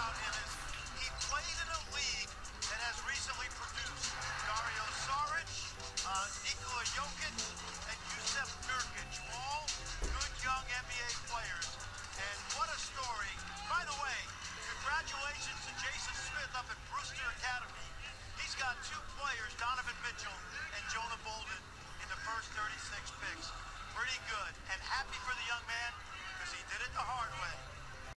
about him is he played in a league that has recently produced Dario Saric, Nikola Jokic, and Jusuf Nurkic, all good young NBA players. And what a story. By the way, congratulations to Jason Smith up at Brewster Academy. He's got two players, Donovan Mitchell and Jonah Bolden, in the first 36 picks. Pretty good. And happy for the young man because he did it the hard way.